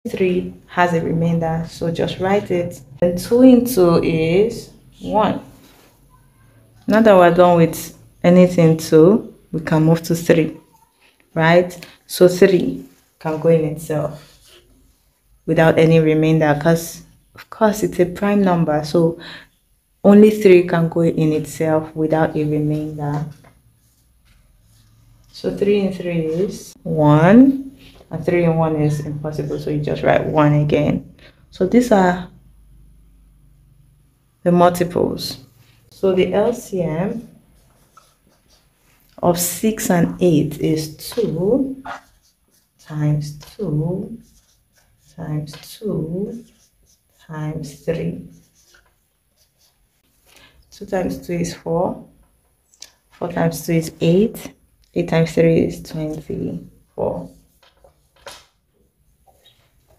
3 has a remainder, so just write it. And 2 into is 1. Now that we're done with anything 2, we can move to 3, right? So 3 can go in itself without any remainder, because of course it's a prime number, so only 3 can go in itself without a remainder. So 3 in 3 is 1, and 3 in 1 is impossible, so you just write 1 again. So these are the multiples. So the LCM of 6 and 8 is 2 times 2 times 2 times 3. 2 times 2 is 4. 4 times 2 is 8. 8 times 3 is 24.